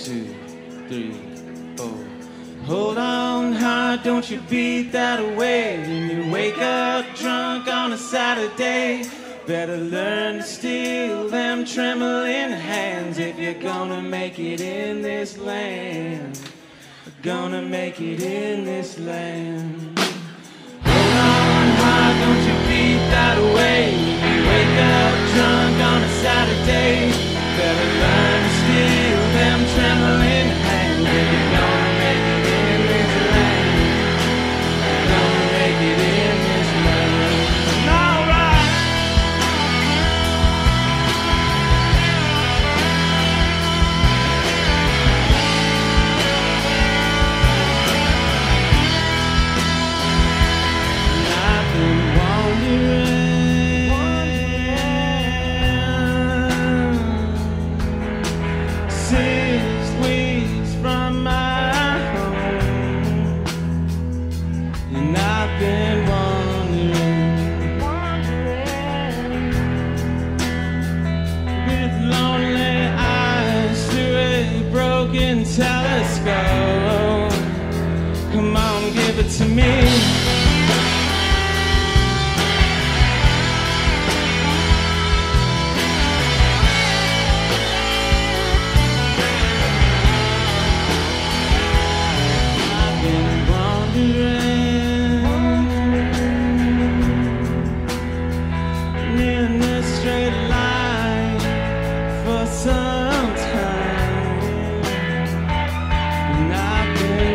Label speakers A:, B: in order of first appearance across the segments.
A: 2, 3, 4. Hold on, heart, don't you beat that away. When you wake up drunk on a Saturday, better learn to steal them trembling hands if you're gonna make it in this land. Gonna make it in this land. Hold on, heart, don't you beat that away. When you wake up drunk on a Saturday, better learn to steal them trembling hands if you're gonna make it in this land. Gonna make it in this land. All right. I've been wandering 6 weeks from my home, and I've been wandering with lonely eyes through a broken telescope. Come on, give it to me. In a straight line for some time, and I've been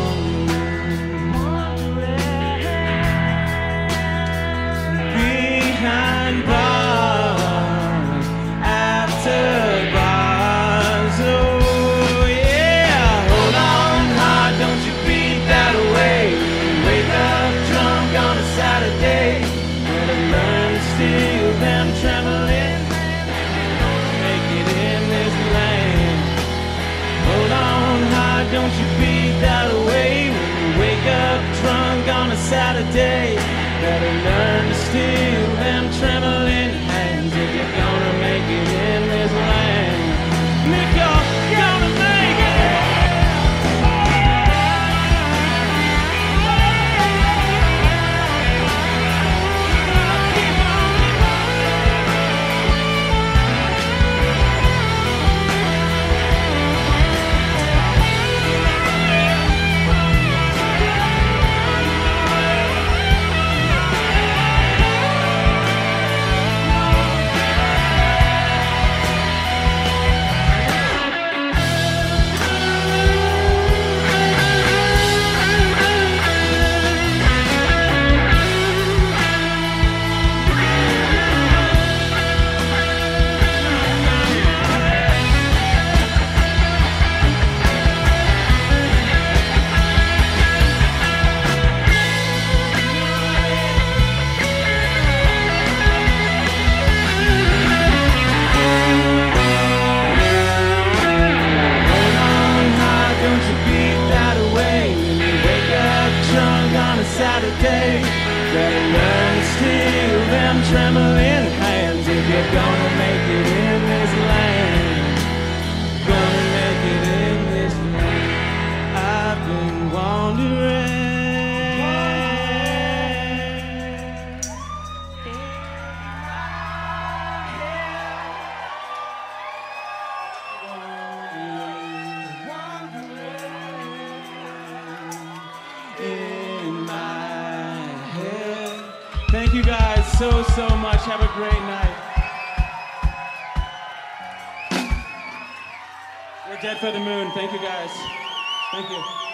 A: wandering behind bars, after bars. Oh yeah, hold on, heart, don't you beat that away. Wake up drunk on a Saturday, better learn to steal them trembling, make it in this land. Hold on, heart, don't you beat that away. When you wake up drunk on a Saturday, better learn to steal them trembling hands if you're gonna make it in this land. Nick, you're gonna make it. Saturday, better learn to steal them trembling hands if you're gonna make it in this land. Gonna make it in this land. I've been wandering. In my head. Thank you guys so much. Have a great night. We're Dead for the Moon. Thank you guys. Thank you.